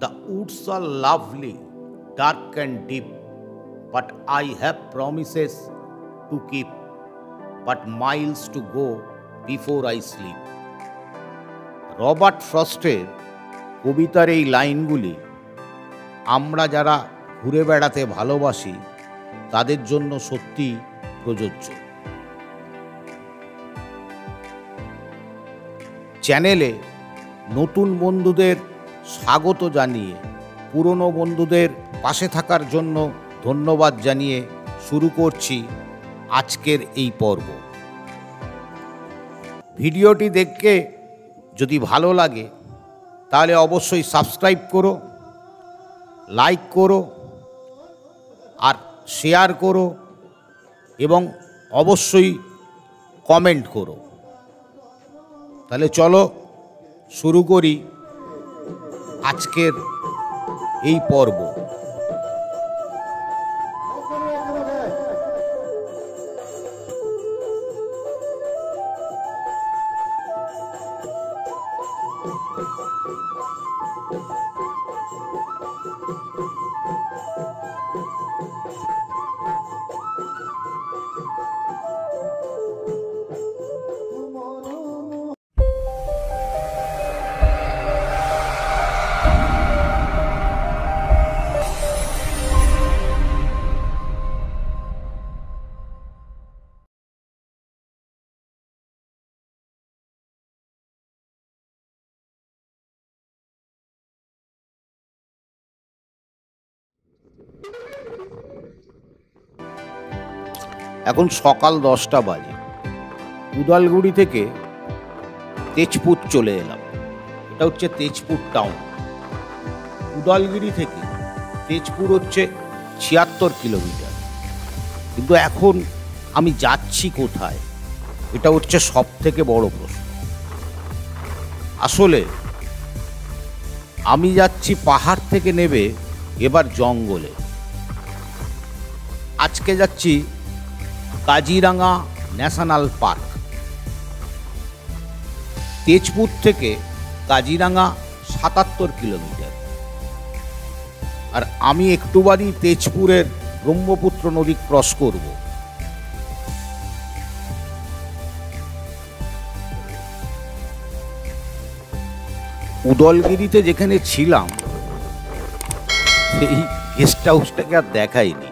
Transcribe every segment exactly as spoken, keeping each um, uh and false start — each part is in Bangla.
The woods are lovely, dark and deep, but I have promises to keep, but miles to go before I sleep. Robert ফ্রস্টের কবিতার এই লাইনগুলি আমরা যারা ঘুরে বেড়াতে ভালোবাসি তাদের জন্য সত্যি প্রযোজ্য। চ্যানেলে নতুন বন্ধুদের স্বাগত জানিয়ে পুরনো বন্ধুদের পাশে থাকার জন্য ধন্যবাদ জানিয়ে শুরু করছি আজকের এই পর্ব। ভিডিওটি দেখে যদি ভালো লাগে তাহলে অবশ্যই সাবস্ক্রাইব করো, লাইক করো আর শেয়ার করো এবং অবশ্যই কমেন্ট করো। তাহলে চলো শুরু করি আজকের এই পর্ব। এখন সকাল দশটা বাজে। উদালগুড়ি থেকে তেজপুর চলে এলাম। এটা হচ্ছে তেজপুর টাউন। উদালগুড়ি থেকে তেজপুর হচ্ছে ছিয়াত্তর কিলোমিটার। কিন্তু এখন আমি যাচ্ছি কোথায়, এটা হচ্ছে সব থেকে বড় প্রশ্ন। আসলে আমি যাচ্ছি পাহাড় থেকে নেবে এবার জঙ্গলে। আজকে যাচ্ছি কাজিরাঙা ন্যাশনাল পার্ক। তেজপুর থেকে কাজিরাঙা সাতাত্তর কিলোমিটার। আর আমি একটু বাদই তেজপুরের ব্রহ্মপুত্র নদী ক্রস করব। উদলগিরিতে যেখানে ছিলাম সেই গেস্ট হাউসটাকে আর দেখাইনি।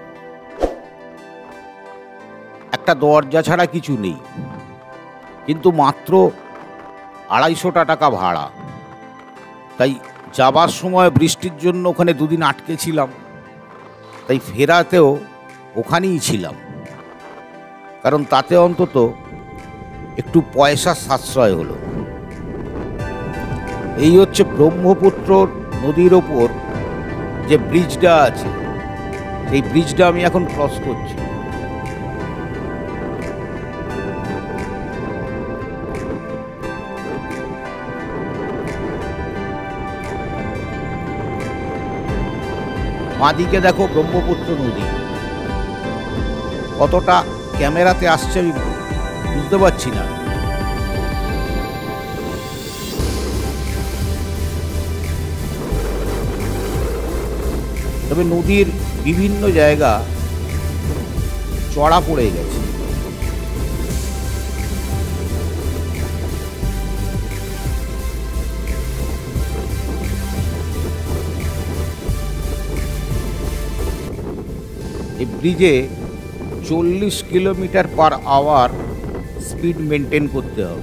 একটা দরজা ছাড়া কিছু নেই, কিন্তু মাত্র আড়াইশোটা টাকা ভাড়া। তাই যাবার সময় বৃষ্টির জন্য ওখানে দুদিন আটকে ছিলাম, তাই ফেরাতেও ওখানেই ছিলাম, কারণ তাতে অন্তত একটু পয়সা সাশ্রয় হলো। এই হচ্ছে ব্রহ্মপুত্র নদীর ওপর যে ব্রিজটা আছে, সেই ব্রিজটা আমি এখন ক্রস করছি। বাঁদিকে দেখো ব্রহ্মপুত্র নদী। কতটা ক্যামেরাতে আসছে আমি বুঝতে পারছি না। তবে নদীর বিভিন্ন জায়গা চড়া পড়ে গেছে। এই ব্রিজে চল্লিশ kilometre per hour speed maintain করতে হবে।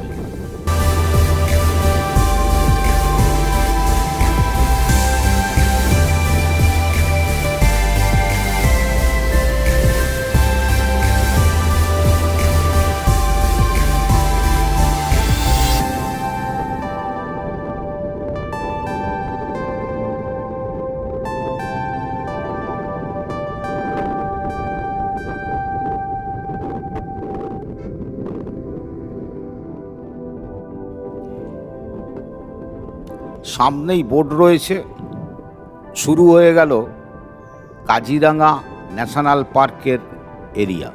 সামনেই বোর্ড রয়েছে, শুরু হয়ে গেল কাজিরাঙা ন্যাশনাল পার্কের এরিয়া।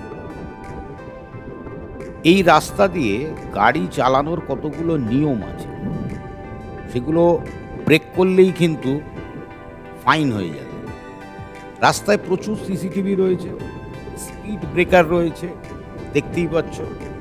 এই রাস্তা দিয়ে গাড়ি চালানোর কতগুলো নিয়ম আছে, সেগুলো ব্রেক করলেই কিন্তু ফাইন হয়ে যাবে। রাস্তায় প্রচুর সিসিটিভি রয়েছে, স্পিড ব্রেকার রয়েছে, দেখতেই পাচ্ছ।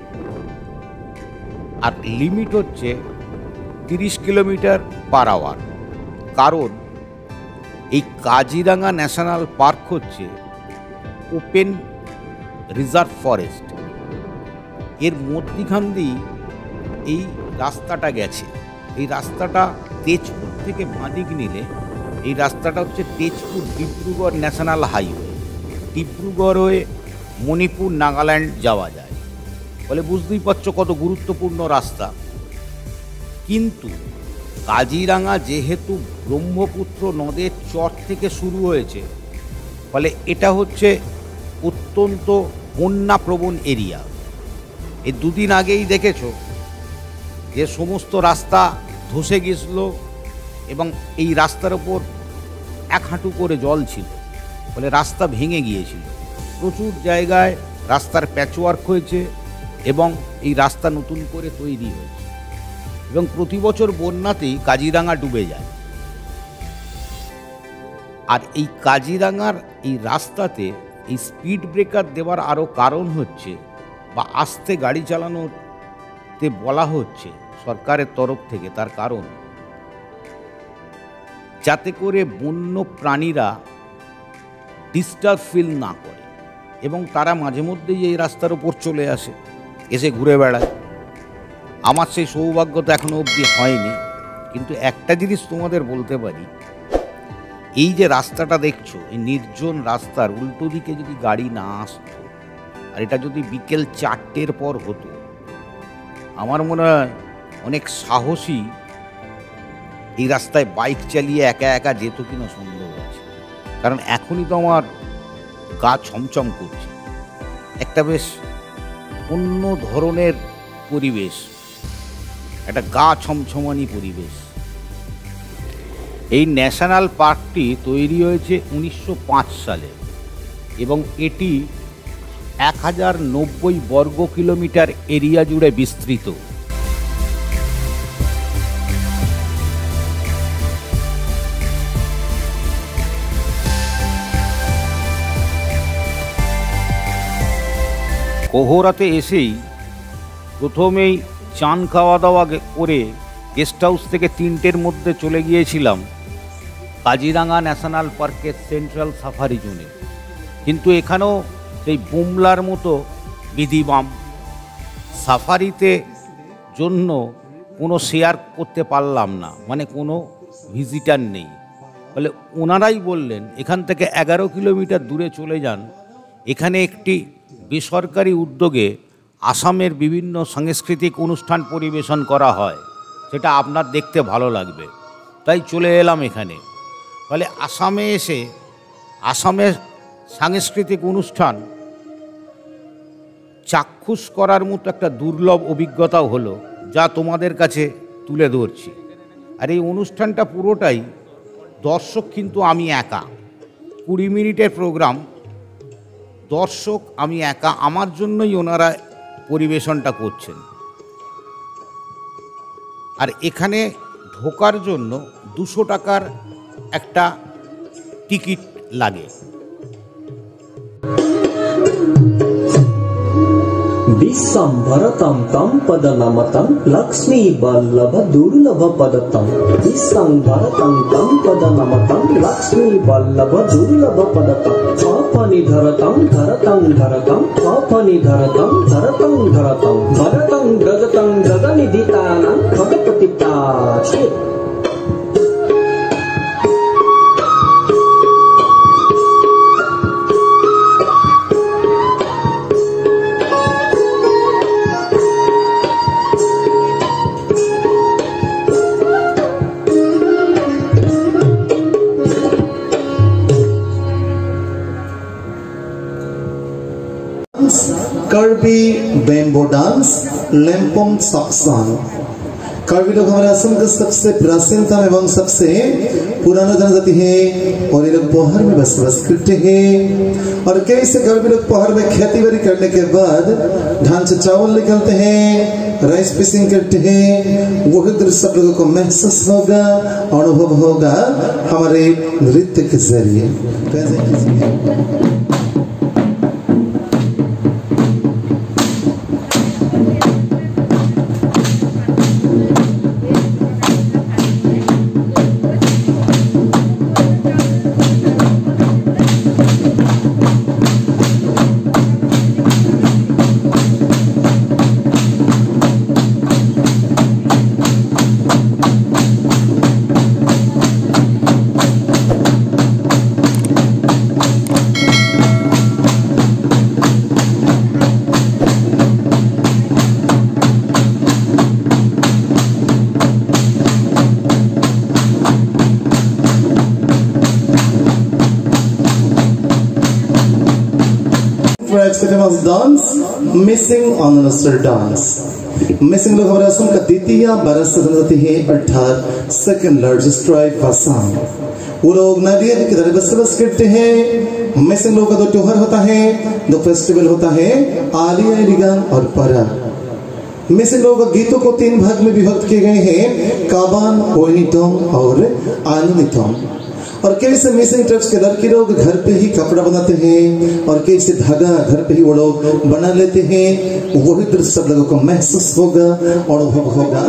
আর লিমিট হচ্ছে তিরিশ কিলোমিটার পার আওয়ার। কারণ এই কাজিরাঙা ন্যাশনাল পার্ক হচ্ছে ওপেন রিজার্ভ ফরেস্ট, এর মধ্যিখান দিয়ে এই রাস্তাটা গেছে। এই রাস্তাটা তেজপুর থেকে বাঁদিক নিলে এই রাস্তাটা হচ্ছে তেজপুর ডিব্রুগড় ন্যাশনাল হাইওয়ে। ডিব্রুগড় হয়ে মণিপুর নাগাল্যান্ড যাওয়া যায়, ফলে বুঝতেই পারছো কত গুরুত্বপূর্ণ রাস্তা। কিন্তু কাজিরাঙা যেহেতু ব্রহ্মপুত্র নদের চর থেকে শুরু হয়েছে, ফলে এটা হচ্ছে অত্যন্ত বন্যাপ্রবণ এরিয়া। এই দুদিন আগেই দেখেছো যে সমস্ত রাস্তা ধসে গেছিল এবং এই রাস্তার ওপর এক হাঁটু করে জল ছিল, ফলে রাস্তা ভেঙে গিয়েছিল। প্রচুর জায়গায় রাস্তার প্যাচওয়ার্ক হয়েছে এবং এই রাস্তা নতুন করে তৈরি হয়েছে, এবং প্রতি বছর বন্যাতেই কাজিরাঙা ডুবে যায়। আর এই কাজিরাঙার এই রাস্তাতে এই স্পিড ব্রেকার দেওয়ার আরও কারণ হচ্ছে, বা আস্তে গাড়ি চালানোতে বলা হচ্ছে সরকারের তরফ থেকে, তার কারণ যাতে করে বন্য প্রাণীরা ডিস্টার্ব ফিল না করে এবং তারা মাঝে মধ্যেই এই রাস্তার ওপর চলে আসে, এসে ঘুরে বেড়ায়। আমার সেই সৌভাগ্য তো এখনো অবধি হয়নি, কিন্তু একটা জিনিস তোমাদের বলতে পারি, এই যে রাস্তাটা দেখছো, এই নির্জন রাস্তার উল্টো দিকে যদি গাড়ি না আসতো, আর এটা যদি বিকেল চারটের পর হতো, আমার মনে হয় অনেক সাহসী এই রাস্তায় বাইক চালিয়ে একা একা যেত কিনা সন্দেহ আছে। কারণ এখনই তো আমার গা ছমছম করছে, একটা বেশ অন্য ধরনের পরিবেশ, একটা গা ছমছমানি পরিবেশ। এই ন্যাশনাল পার্কটি তৈরি হয়েছে উনিশশো পাঁচ সালে এবং এটি এক হাজার নব্বই বর্গ কিলোমিটার এরিয়া জুড়ে বিস্তৃত। কোহরাতে এসেই প্রথমেই চান খাওয়া দাওয়া করে গেস্ট হাউস থেকে তিনটের মধ্যে চলে গিয়েছিলাম কাজিরাঙা ন্যাশনাল পার্কের সেন্ট্রাল সাফারি জোনে। কিন্তু এখানেও সেই বুমলার মতো বিধিবাম সাফারিতে জন্য কোনো শেয়ার করতে পারলাম না, মানে কোনো ভিজিটার নেই। ফলে ওনারাই বললেন এখান থেকে এগারো কিলোমিটার দূরে চলে যান, এখানে একটি বেসরকারি উদ্যোগে আসামের বিভিন্ন সাংস্কৃতিক অনুষ্ঠান পরিবেশন করা হয়, সেটা আপনার দেখতে ভালো লাগবে। তাই চলে এলাম এখানে। ফলে আসামে এসে আসামের সাংস্কৃতিক অনুষ্ঠান চাক্ষুষ করার মতো একটা দুর্লভ অভিজ্ঞতাও হলো, যা তোমাদের কাছে তুলে ধরছি। আর এই অনুষ্ঠানটা পুরোটাই দর্শক কিন্তু আমি একা, কুড়ি মিনিটের প্রোগ্রাম, দর্শক আমি একা, আমার জন্যই ওনারা পরিবেশনটা করছেন। আর এখানে ঢোকার জন্য দুশো টাকার একটা টিকিট লাগে। বিশ্বম্ভরতম তম পদনমতম লক্ষ্মী বল্লভ দুর্লভ পদতম। বিশ্বম্ভরতম তম পদনমতম লক্ষ্মী বল্লভ দুর্লভ পদতম। আপনি ধরতম ধরতম ধরতম আপনি ধরতম ধরতম ধরতম। ভরতম ব্রজতম জগনিধিতানাং ভগপতিতাচি। Kirby Bamboo Dance, Lempong Saksan. Karbi लोग हमारे असम का सबसे प्राचीनतम एवं सबसे पुराना जनजाति है और ये लोग पहाड़ में बसवास करते हैं। और कई से कार्बी लोग पहाड़ में खेती बाड़ी करने के बाद धान से चावल निकालते हैं, राइस फिशिंग करते हैं। वही दृश्य सब लोगों को महसूस होगा, अनुभव होगा हमारे नृत्य के जरिए। डांस मिसिंग ऑनरसर डांस मिसिंग लोग हमारे असम का द्वितीय बरस जनजाति है अर्थात सेकंड लार्जेस्ट ट्राइब आसाम। वो लोग नदिया के किनारे बसवास करते हैं। मिसिंग लोगों का दो त्योहार होता है, दो फेस्टिवल होता है, आलिया लिगान और परा। मिसिंग लोगों का गीतों को तीन भाग में विभक्त किए गए हैं, काबान, ओनिटोम और आनुनिटोम। और कई से मिसिंग ट्राइब्स के लड़की लोग घर पे ही कपड़ा बनाते हैं और कई से धागा घर पे ही वो लोग बना लेते हैं। वही दृश्य सब लोगों को महसूस होगा, अनुभव होगा।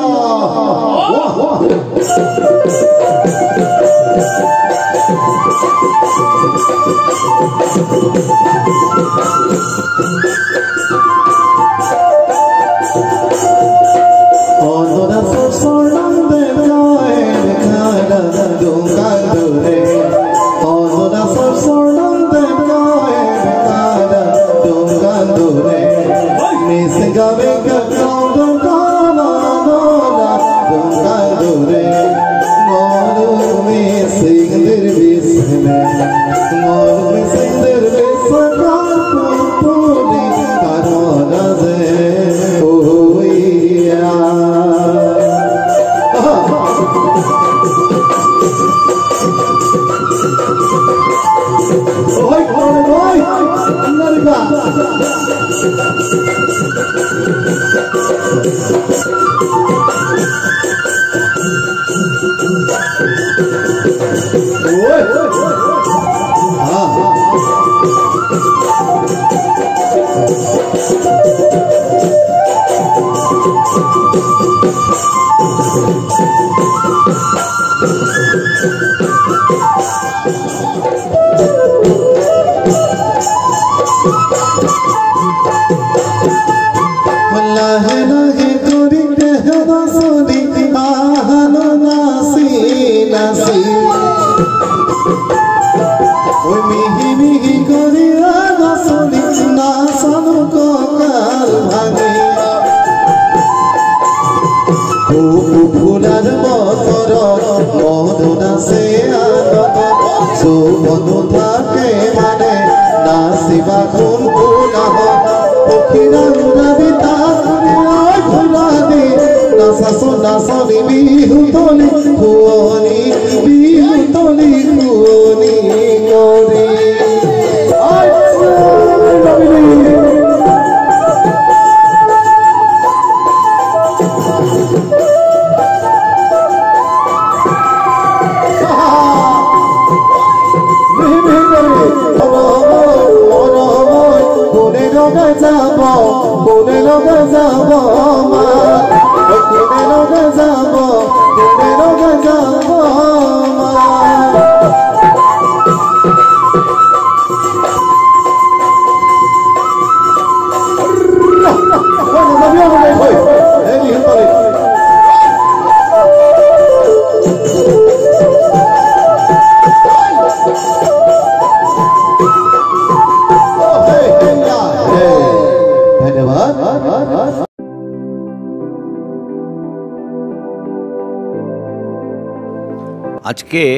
আজকে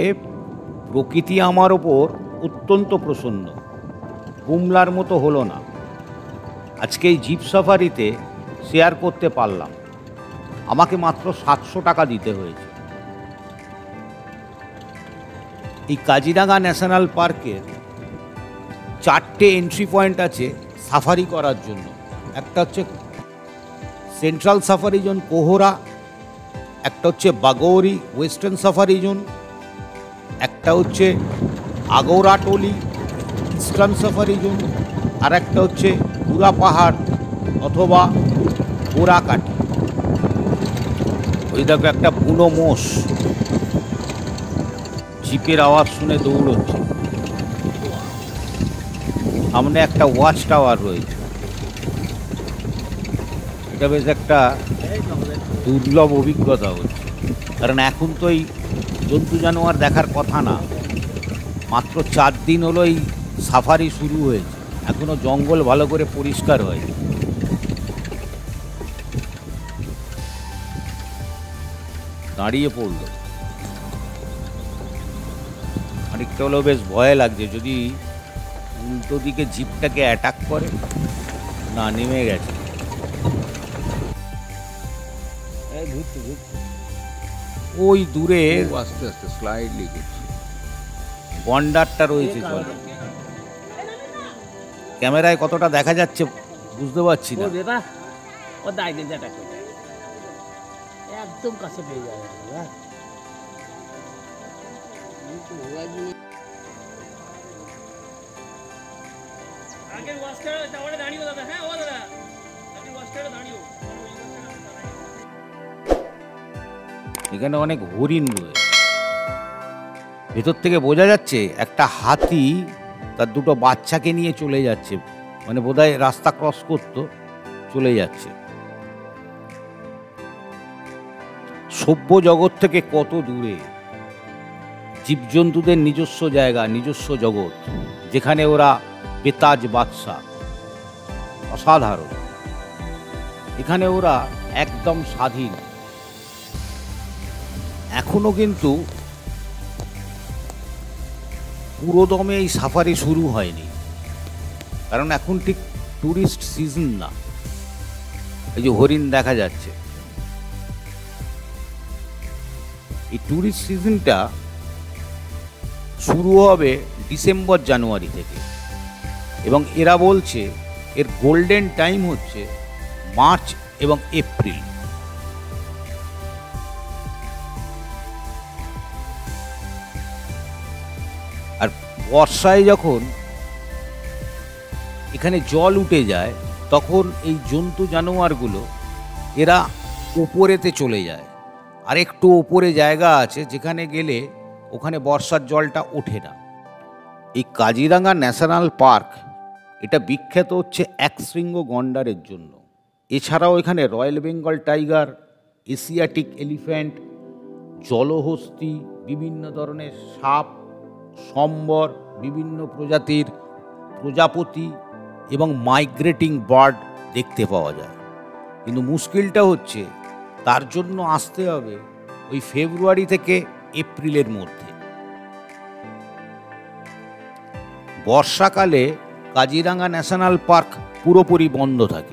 প্রকৃতি আমার ওপর অত্যন্ত প্রসন্ন, কুমলার মতো হলো না। আজকে এই জিপ সাফারিতে শেয়ার করতে পারলাম। আমাকে মাত্র সাতশো টাকা দিতে হয়েছে। এই কাজিরাঙা ন্যাশনাল পার্কের চারটে এন্ট্রি পয়েন্ট আছে সাফারি করার জন্য। একটা হচ্ছে সেন্ট্রাল সাফারি জোন কোহরা, একটা হচ্ছে বাগৌরি ওয়েস্টার্ন সাফারি জোন, একটা হচ্ছে আগৌরাটোলি ইস্টার্ন সাফারি জোন, আর একটা হচ্ছে পুরা পাহাড় অথবা গোরাকাটি। ওই দেখো একটা বুনো মোষ জিপের আওয়াজ শুনে দৌড়চ্ছে। সামনে একটা ওয়াচ টাওয়ার রয়েছে। এটা বেশ একটা দুর্লভ অভিজ্ঞতা হচ্ছে, কারণ এখন তো এই জন্তু জানোয়ার দেখার কথা না। মাত্র চার দিন হলো এই সাফারি শুরু হয়েছে, এখনো জঙ্গল ভালো করে পরিষ্কার হয়নি। দাঁড়িয়ে পড়ল, খানিকটা হলেও বেশ ভয় লাগছে যদি উল্টো দিকে জিপটাকে অ্যাটাক করে। না, নেমে গেছে। ওই দূরে আস্তে আস্তে স্লাইডলি করছে, গন্ডারটা রয়েছে। ক্যামেরায় কতটা দেখা যাচ্ছে বুঝতে পারছি না। একদম কাছে পেয়ে যাবে। এখানে অনেক হরিণ রয়েছে। ভেতর থেকে বোঝা যাচ্ছে একটা হাতি তার দুটো বাচ্চাকে নিয়ে চলে যাচ্ছে, মানে বোধহয় রাস্তা ক্রস করতো, চলে যাচ্ছে। সভ্য জগৎ থেকে কত দূরে জীবজন্তুদের নিজস্ব জায়গা, নিজস্ব জগৎ, যেখানে ওরা বেতাজ বাদশা। অসাধারণ। এখানে ওরা একদম স্বাধীন। এখনো কিন্তু পুরোদমে এই সাফারি শুরু হয়নি, কারণ এখন ঠিক ট্যুরিস্ট সিজন না। এই যে হরিণ দেখা যাচ্ছে, এই ট্যুরিস্ট সিজনটা শুরু হবে ডিসেম্বর জানুয়ারি থেকে, এবং এরা বলছে এর গোল্ডেন টাইম হচ্ছে মার্চ এবং এপ্রিল। আর বর্ষায় যখন এখানে জল উঠে যায় তখন এই জন্তু জানোয়ারগুলো এরা উপরেতে চলে যায়। আর একটু উপরে জায়গা আছে যেখানে গেলে ওখানে বর্ষার জলটা ওঠে না। এই কাজিরাঙা ন্যাশনাল পার্ক এটা বিখ্যাত হচ্ছে একশৃঙ্গ গন্ডারের জন্য। এছাড়াও এখানে royal Bengal tiger, Asiatic elephant, জলহস্তী, বিভিন্ন ধরনের সাপ, সম্বর, বিভিন্ন প্রজাতির প্রজাপতি এবং মাইগ্রেটিং বার্ড দেখতে পাওয়া যায়। কিন্তু মুশকিলটা হচ্ছে তার জন্য আসতে হবে ওই ফেব্রুয়ারি থেকে এপ্রিলের মধ্যে। বর্ষাকালে কাজিরাঙা ন্যাশনাল পার্ক পুরোপুরি বন্ধ থাকে।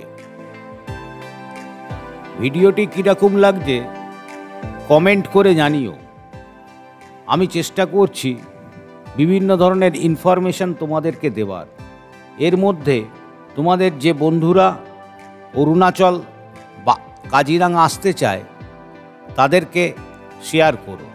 ভিডিওটি কীরকম লাগছে কমেন্ট করে জানিও। আমি চেষ্টা করছি বিভিন্ন ধরনের ইনফরমেশন তোমাদেরকে দেওয়ার। এর মধ্যে তোমাদের যে বন্ধুরা অরুণাচল বা কাজিরাঙা আসতে চায় তাদেরকে শেয়ার করো।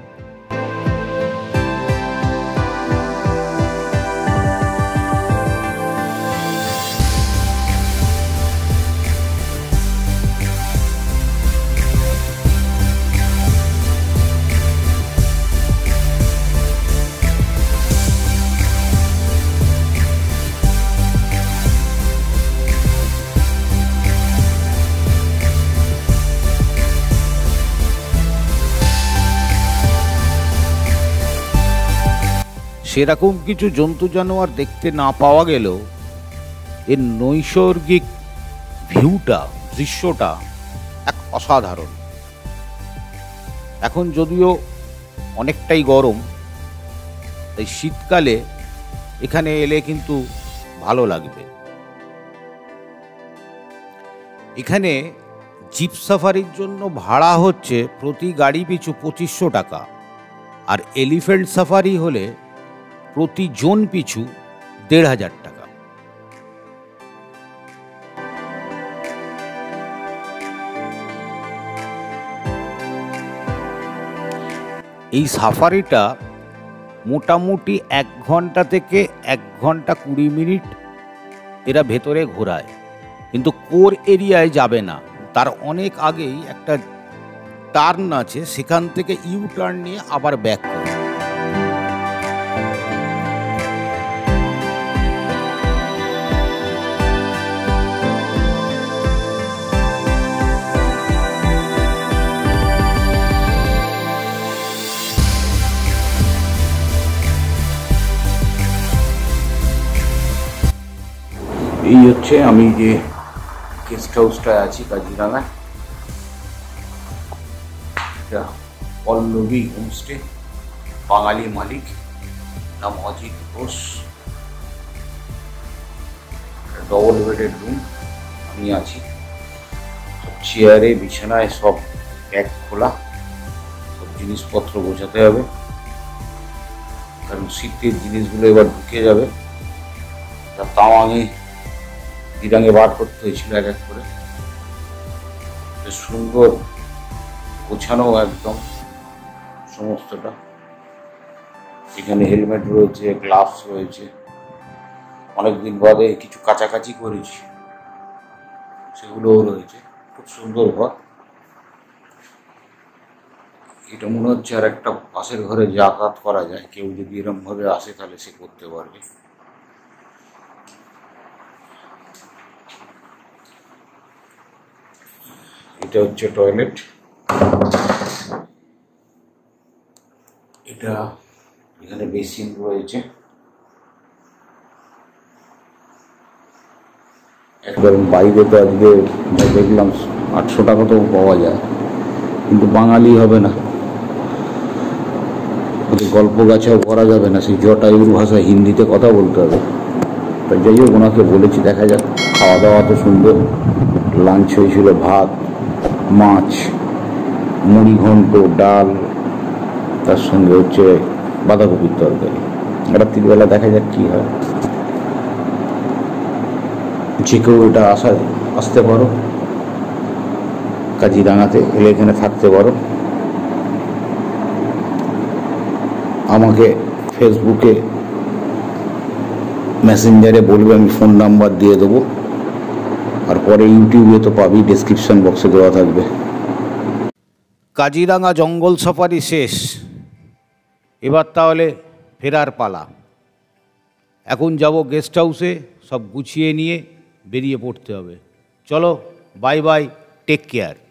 সেরকম কিছু জন্তু জানোয়ার দেখতে না পাওয়া গেলেও এর নৈসর্গিক ভিউটা, দৃশ্যটা এক অসাধারণ। এখন যদিও অনেকটাই গরম, তাই শীতকালে এখানে এলে কিন্তু ভালো লাগবে। এখানে জিপ সাফারির জন্য ভাড়া হচ্ছে প্রতি গাড়ি পিছু পঁচিশশো টাকা, আর এলিফ্যান্ট সাফারি হলে প্রতি জন পিছু দেড় হাজার টাকা। এই সাফারিটা মোটামুটি এক ঘন্টা থেকে এক ঘন্টা কুড়ি মিনিট এরা ভেতরে ঘোরায়, কিন্তু কোর এরিয়ায় যাবে না, তার অনেক আগেই একটা টার্ন আছে, সেখান থেকে ইউ টার্ন নিয়ে আবার ব্যাক করে। এই হচ্ছে আমি যে গেস্ট হাউসটায় আছি কাজিরাঙায়, এটা পল্লবী হোমস্টে, বাঙালি মালিক, নাম Ajit Ghosh. Double bedded room, আমি আছি, চেয়ারে বিছানায় সব ব্যাগ খোলা, সব জিনিসপত্র বোঝাতে হবে, কারণ শীতের জিনিসগুলো এবার ঢুকে যাবে। তাওয়াঙে দিরাঙে বার করতে হয়েছিল এক এক করে, বেশ সুন্দর গোছানো একদম সমস্তটা। এখানে হেলমেট রয়েছে, গ্লাভস রয়েছে, অনেকদিন বাদে কিছু কাছাকাছি করেছি সেগুলোও রয়েছে। খুব সুন্দর ঘর এটা, মনে হচ্ছে আর একটা পাশের ঘরে যাতায়াত করা যায়, কেউ যদি এরকম ভাবে আসে তাহলে সে করতে পারবে। এটা হচ্ছে টয়লেট, এটা এখানে বেসিন রয়েছে, একবার বাইরে তো আজকে দেখলাম আটশো টাকা তো পাওয়া যায়, কিন্তু বাঙালি হবে না, গল্প গাছেও করা যাবে না, সেই জটায়ুর ভাষায় হিন্দিতে কথা বলতে হবে। তাই যাই হোক, ওনাকে বলেছি দেখা যাক। খাওয়া দাওয়া তো সুন্দর, লাঞ্চ হয়েছিল ভাত, মাছ, মুড়ি ঘন্ট, ডাল, তার সঙ্গে হচ্ছে বাঁধাকপির তরকারি। রাত্রিবেলা দেখা যাক কি হয়। যে কেউ এটা আসা আসতে পারো, কাজিরাঙাতে এলে এখানে থাকতে পারো। আমাকে ফেসবুকে মেসেঞ্জারে বলবে, আমি ফোন নাম্বার দিয়ে দেবো, আর পরে ইউটিউবে তো পাবি, ডেসক্রিপশন বক্সে দেওয়া থাকবে। কাজিরাঙা জঙ্গল সাফারি শেষ, এবার তাহলে ফেরার পালা। এখন যাব গেস্ট হাউসে, সব গুছিয়ে নিয়ে বেরিয়ে পড়তে হবে। চলো, বাই বাই, টেক কেয়ার।